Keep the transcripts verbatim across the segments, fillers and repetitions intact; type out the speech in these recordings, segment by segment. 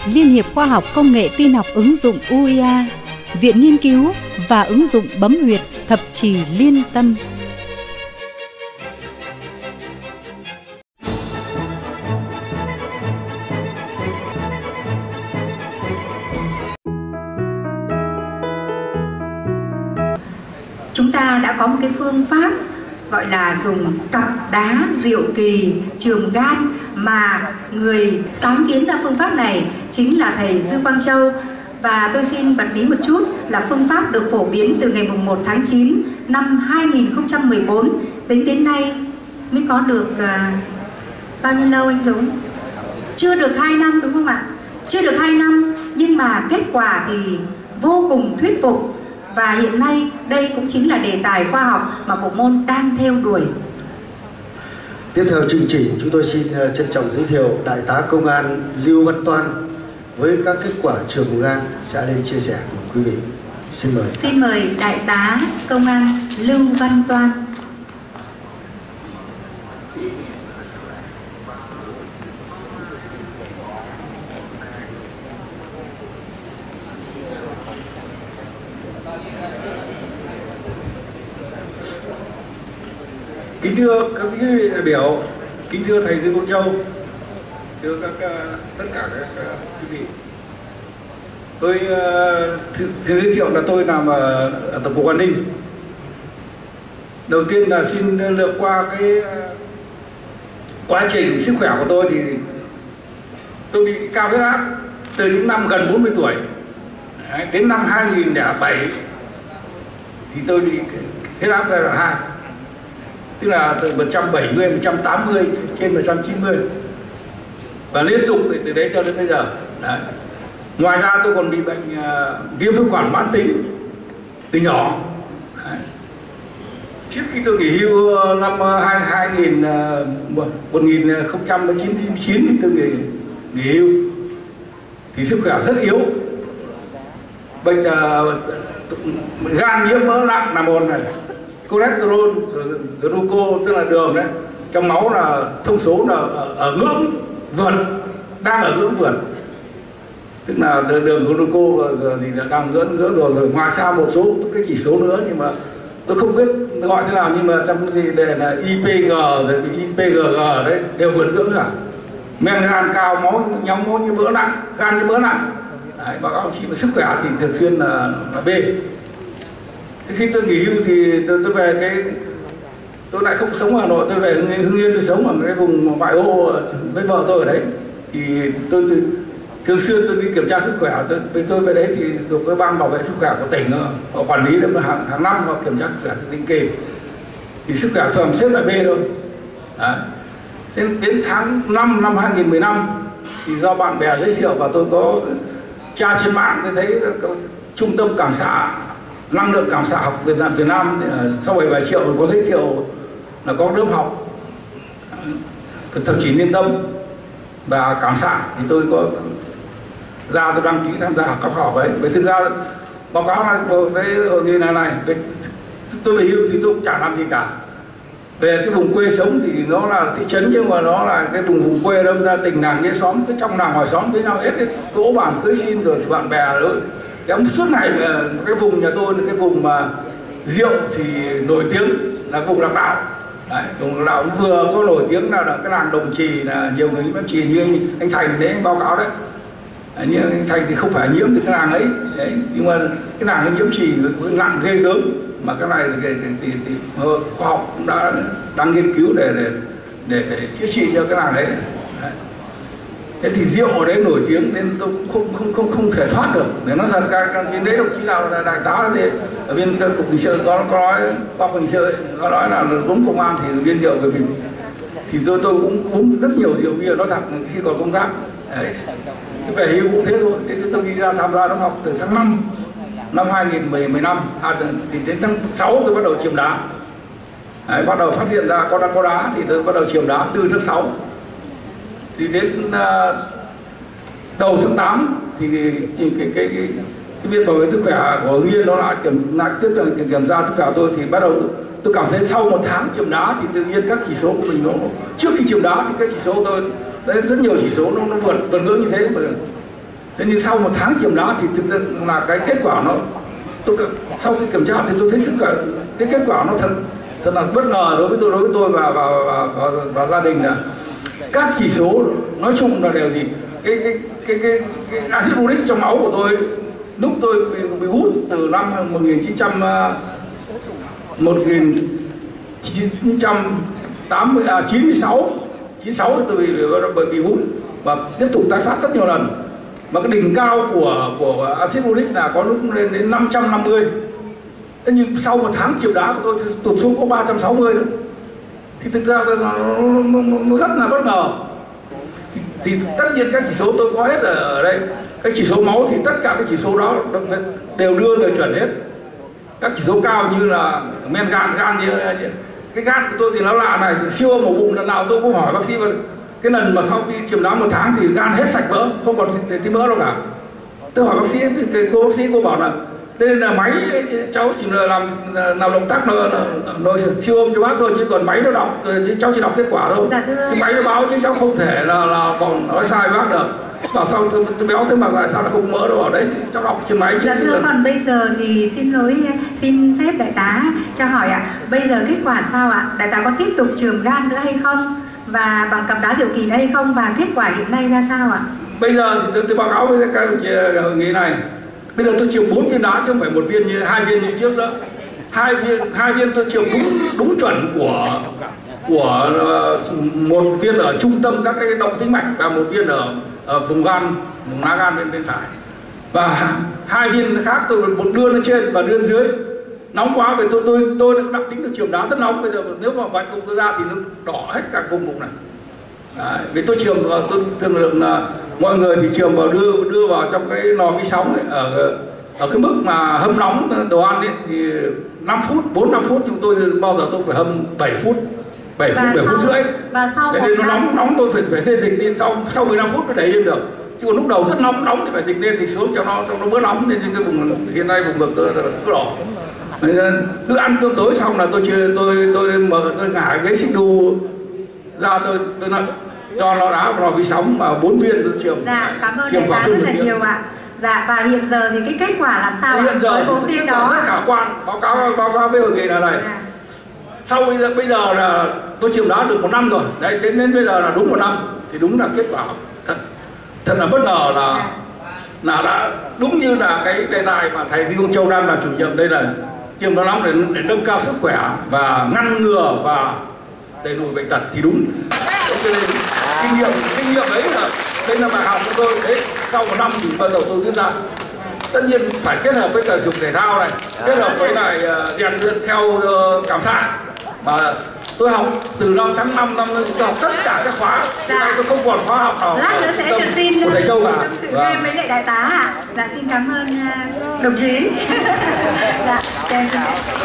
Liên hiệp Khoa học Công nghệ Tin học ứng dụng u i a, Viện Nghiên cứu và ứng dụng bấm huyệt Thập Trì Liên Tâm. Chúng ta đã có một cái phương pháp gọi là dùng cặp đá diệu kỳ trường gan, mà người sáng kiến ra phương pháp này chính là thầy Dư Quang Châu. Và tôi xin bật mí một chút là phương pháp được phổ biến từ ngày mùng một tháng chín năm hai nghìn không trăm mười bốn, tính đến nay mới có được uh, bao nhiêu lâu anh Dũng? Chưa được hai năm đúng không ạ? Chưa được hai năm, nhưng mà kết quả thì vô cùng thuyết phục. Và hiện nay đây cũng chính là đề tài khoa học mà bộ môn đang theo đuổi. Tiếp theo chương trình, chúng tôi xin trân trọng giới thiệu Đại tá Công an Lưu Văn Toan với các kết quả trường gan sẽ lên chia sẻ cùng quý vị. Xin mời. Xin mời Đại tá Công an Lưu Văn Toan. Kính thưa các quý vị đại biểu, kính thưa thầy Dư Quang Châu, thưa các tất cả các quý vị. Tôi uh, giới thiệu là tôi làm ở, ở Tổng cục An ninh. Đầu tiên là xin lược qua cái uh, quá trình sức khỏe của tôi. Thì tôi bị cao huyết áp từ những năm gần bốn mươi tuổi. Đấy, đến năm hai nghìn không trăm lẻ bảy thì tôi bị huyết áp giai đoạn hai, tức là từ một trăm bảy mươi, một trăm tám mươi trên một trăm chín mươi, và liên tục từ, từ đấy cho đến bây giờ. Đấy. Ngoài ra tôi còn bị bệnh uh, viêm phế quản mãn tính từ nhỏ. Đấy. Trước khi tôi nghỉ hưu năm hai nghìn, một nghìn không trăm chín mươi chín thì tôi nghỉ, nghỉ hưu thì sức khỏe rất yếu. Bệnh uh, gan nhiễm mỡ nặng là một này, cholesterol, glucose tức là đường đấy trong máu là thông số là ở, ở ngưỡng vượt, đang ở ngưỡng vượt, tức là đường glucose thì là đang ngưỡng ngưỡng rồi. Rồi ngoài ra một số cái chỉ số nữa nhưng mà tôi không biết gọi thế nào, nhưng mà trong cái gì đề là i pê giê rồi i pê giê giê đấy đều vượt ngưỡng cả. Men gan cao, máu nhóm máu như mỡ nặng, gan như mỡ nặng. Đấy, báo cáo chị mà sức khỏe thì thường xuyên là, là B. Khi tôi nghỉ hưu thì tôi, tôi về cái tôi lại không sống ở Hà Nội, tôi về Hưng Yên, tôi sống ở cái vùng ngoại ô với vợ tôi ở đấy. Thì tôi, tôi thường xuyên tôi đi kiểm tra sức khỏe. Tôi, tôi về đấy thì thuộc cái ban bảo vệ sức khỏe của tỉnh, họ quản lý đến hàng, hàng năm họ kiểm tra sức khỏe định kỳ. Thì sức khỏe thường xếp lại B thôi. Đấy. Đến, đến tháng năm năm hai nghìn không trăm mười lăm thì do bạn bè giới thiệu và tôi có tra trên mạng, tôi thấy có trung tâm cảm xạ năng lượng cảm xạ học Việt Nam Việt Nam sau bảy bảy triệu có giới thiệu là có lớp học Thập Trì Liên Tâm và cảm xạ, thì tôi có ra tôi đăng ký tham gia học cấp học ấy. Vậy thực ra báo cáo là với hội nghị này này tôi về hưu thì tôi cũng chả làm gì cả. Về cái vùng quê sống thì nó là thị trấn, nhưng mà nó là cái vùng vùng quê, đâm ra tình làng nghĩa xóm, cứ trong làng ngoài xóm với nhau hết, cái cỗ bàn cưới xin rồi bạn bè rồi. Cái suốt ngày cái vùng nhà tôi là cái vùng mà rượu thì nổi tiếng là vùng Lạc Đạo. Đấy, vùng Lạc Đạo cũng vừa có nổi tiếng là, là cái làng Đồng Trì, là nhiều người Đồng Trì như anh, anh Thành đấy báo cáo đấy. Đấy, nhưng anh Thành thì không phải nhiễm từ cái làng ấy, đấy, nhưng mà cái làng ấy nhiễm trì nặng ghê gớm, mà cái này thì, thì, thì, thì khoa học cũng đã đang nghiên cứu để để để, để chữa trị cho cái làng ấy. Đấy. Thế thì rượu ở đấy nổi tiếng nên tôi cũng không không không không thể thoát được. Để nói thật, cái bên đấy đồng chí nào là đại tá thì ở bên cục hình sự có có nói, cục hình sự có nói là đúng công an thì viên rượu của mình, thì tôi tôi cũng uống rất nhiều rượu bia, nói thật khi còn công tác. Đấy. Về hưu cũng thế thôi. Thế tôi đi ra tham gia lớp học từ tháng năm năm hai nghìn không trăm mười lăm, à, thì đến tháng sáu tôi bắt đầu chìm đá. Đấy, bắt đầu phát hiện ra có đá có đá thì tôi bắt đầu chìm đá từ tháng sáu. Thì đến uh, đầu tháng tám thì cái cái cái cái, cái việc bảo vệ sức khỏe của Hưng Yên nó lại kiểm lại tiếp tục kiểm, kiểm tra sức khỏe tôi, thì bắt đầu tôi, tôi cảm thấy sau một tháng chìm đá thì tự nhiên các chỉ số của mình nó, trước khi chìm đá thì các chỉ số tôi đấy rất nhiều chỉ số nó, nó vượt vượt ngưỡng như thế mà Thế nhưng sau một tháng chườm đá thì thực ra là cái kết quả nó, tôi sau khi kiểm tra thì tôi thấy cái, cái kết quả nó thật thật là bất ngờ đối với tôi đối với tôi và và, và, và, và gia đình là các chỉ số nói chung là đều gì cái cái cái cái, cái axit uric trong máu của tôi lúc tôi bị, bị hút từ năm một nghìn chín trăm tám mươi à, chín mươi sáu chín mươi sáu thì tôi bị, bị, bị hút và tiếp tục tái phát rất nhiều lần. Mà cái đỉnh cao của của axit uric là có lúc lên đến năm trăm năm mươi. Thế nhưng sau một tháng chịu đá của tôi tụt xuống có ba trăm sáu mươi nữa. Thì thực ra nó, nó, nó rất là bất ngờ. Thì, thì tất nhiên các chỉ số tôi có hết ở đây. Cái chỉ số máu thì tất cả các chỉ số đó đều đưa về chuẩn hết. Các chỉ số cao như là men gan, gan như, như cái gan của tôi thì nó lạ này, siêu âm ổ bụng lần nào tôi cũng hỏi bác sĩ mà cái lần mà sau khi chườm đá một tháng thì gan hết sạch mỡ, không còn tí mỡ đâu cả. Tôi hỏi bác sĩ thì cô bác sĩ cô bảo là đây là máy cháu chỉ là làm làm động tác nó, nó, nó siêu âm cho bác thôi, chứ còn máy nó đọc chứ cháu chỉ đọc kết quả đâu. Dạ, cái máy nó báo chứ cháu không thể là là còn nói sai bác được. Bảo sao tôi, tôi béo thế mà tại sao nó không mỡ đâu, ở đấy thì cháu đọc trên máy chứ. Dạ thưa, là... còn bây giờ thì xin lỗi, xin phép đại tá cho hỏi ạ, à, bây giờ kết quả sao ạ? À? Đại tá có tiếp tục chườm gan nữa hay không? Và bằng cặp đá diệu kỳ nữa hay không? Và kết quả hiện nay ra sao ạ? À? Bây giờ thì tôi, tôi báo cáo với các hội nghị này. Bây giờ tôi chườm bốn viên đá chứ không phải một viên như hai viên như trước nữa. Hai viên hai viên tôi chườm đúng đúng chuẩn của của uh, một viên ở trung tâm các cái động tĩnh mạch và một viên ở, ở vùng gan, vùng lá gan bên bên phải. Và hai viên khác tôi một đưa lên trên và đưa dưới. Nóng quá vì tôi tôi tôi đặc tính tôi chườm đá rất nóng, bây giờ nếu mà vạch vùng tôi ra thì nó đỏ hết cả vùng bụng này. Đấy, vì tôi chườm tôi thường lượng là mọi người thì chườm vào đưa đưa vào trong cái lò vi sóng ấy, ở ở cái mức mà hâm nóng đồ ăn ấy thì năm phút, bốn năm phút, nhưng tôi bao giờ tôi phải hâm bảy phút, bảy phút, bảy phút rưỡi. Và sau để nó nóng nóng tôi phải phải xê dịch đi, sau sau mười lăm phút mới đẩy lên được. Chứ còn lúc đầu rất nóng nóng thì phải dịch lên thì xuống cho nó cho nó bớt nóng, nên trên cái vùng hiện nay vùng ngực tôi cứ đỏ. Cứ ăn cơm tối xong là tôi chưa tôi tôi mở tôi ngả ghế xích đu ra, tôi tôi nói cho nó đá vào lò vi sóng mà bốn viên tôi chườm. Dạ, cảm ơn đại tá rất là nhiều ạ. Dạ, và hiện giờ thì cái kết quả làm sao hiện giờ với bộ phim đó? Rất khả quan, báo cáo báo cáo với hội nghị là này. À. Sau bây giờ bây giờ là tôi chườm đá được một năm rồi, đấy đến đến bây giờ là đúng một năm thì đúng là kết quả thật thật là bất ngờ là à. là đã đúng như là cái đề tài mà thầy Vi Quang Châu đang là chủ nhiệm đây là chườm đá nóng để để nâng cao sức khỏe và ngăn ngừa và đẩy lùi bệnh tật thì đúng. Cho nên kinh nghiệm kinh nghiệm đấy là đây là bài học của tôi. Đấy, sau một năm thì bắt đầu tôi diễn ra. Tất nhiên phải kết hợp với thể dục thể thao này, kết hợp với lại rèn uh, luyện theo uh, cảm xạ. Mà tôi học từ năm tháng năm năm tôi học tất cả các khóa. Dạ. Tôi không còn khóa học nào. Lát nữa sẽ được xin của thầy Châu cả. Tâm sự thêm với lại đại tá ạ. À. Dạ xin cảm ơn uh, đồng chí. Dạ, em xin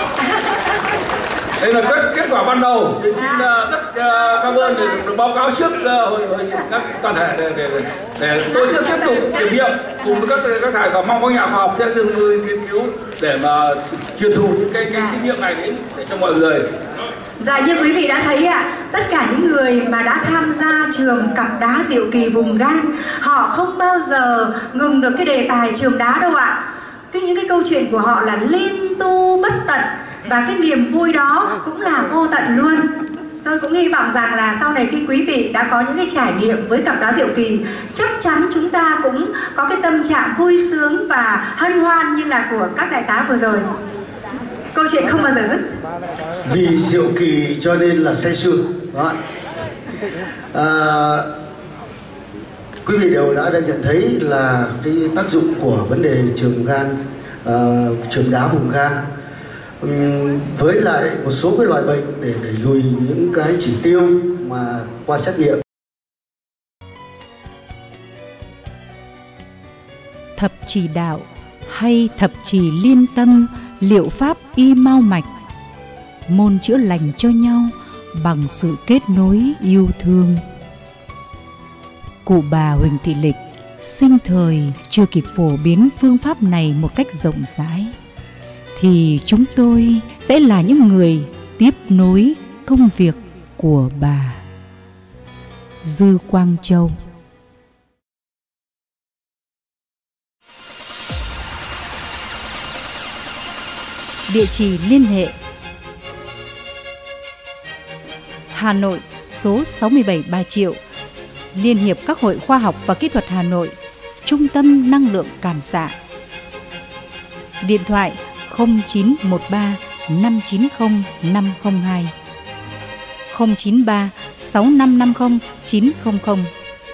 đây là kết kết quả ban đầu. Thì xin uh, rất uh, cảm ơn để được báo cáo trước uh, hội hội các toàn thể để, để, để, để tôi sẽ tiếp tục kiểm nghiệm cùng với các các thầy và mong các nhà khoa học sẽ từng người nghiên cứu để mà truyền thụ những cái, cái kinh nghiệm này đến để cho mọi người. Dạ, như quý vị đã thấy ạ, à, tất cả những người mà đã tham gia chườm cặp đá diệu kỳ vùng gan, họ không bao giờ ngừng được cái đề tài chườm đá đâu ạ. À. Cái những cái câu chuyện của họ là liên tu bất tận. Và cái niềm vui đó cũng là vô tận luôn. Tôi cũng hy vọng rằng là sau này khi quý vị đã có những cái trải nghiệm với cặp đá diệu kỳ, chắc chắn chúng ta cũng có cái tâm trạng vui sướng và hân hoan như là của các đại tá vừa rồi. Câu chuyện không bao giờ dứt. Vì diệu kỳ cho nên là say sưa. À, quý vị đều đã, đã nhận thấy là cái tác dụng của vấn đề chườm gan, uh, chườm đá vùng gan với lại một số cái loại bệnh để đẩy lùi những cái chỉ tiêu mà qua xét nghiệm. Thập chỉ đạo hay thập chỉ liên tâm, liệu pháp y mau mạch, môn chữa lành cho nhau bằng sự kết nối yêu thương. Cụ bà Huỳnh Thị Lịch sinh thời chưa kịp phổ biến phương pháp này một cách rộng rãi, thì chúng tôi sẽ là những người tiếp nối công việc của bà. Dư Quang Châu. Địa chỉ liên hệ: Hà Nội, số sáu mươi bảy Bà Triệu, Liên hiệp các hội khoa học và kỹ thuật Hà Nội, Trung tâm Năng lượng Cảm xạ. Điện thoại không chín một ba năm chín không năm không hai, không chín ba sáu năm năm không chín không không.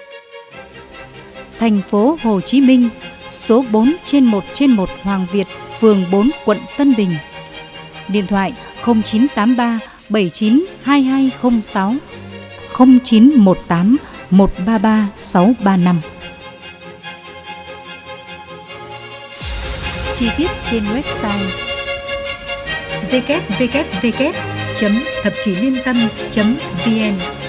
Thành phố Hồ Chí Minh, số bốn trên một trên một Hoàng Việt, phường bốn, quận Tân Bình. Điện thoại không chín tám ba bảy chín hai hai không sáu, không chín một tám một ba ba sáu ba năm. Chi tiết trên website w w w chấm thập chí liên tâm chấm v n.